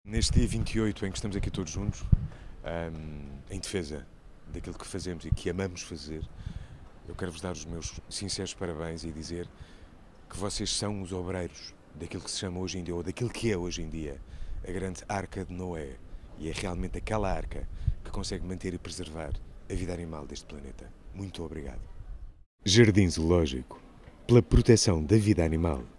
Neste dia 28 em que estamos aqui todos juntos, em defesa daquilo que fazemos e que amamos fazer, eu quero-vos dar os meus sinceros parabéns e dizer que vocês são os obreiros daquilo que se chama hoje em dia, ou daquilo que é hoje em dia, a grande Arca de Noé. E é realmente aquela arca que consegue manter e preservar a vida animal deste planeta. Muito obrigado. Jardim Zoológico, pela proteção da vida animal.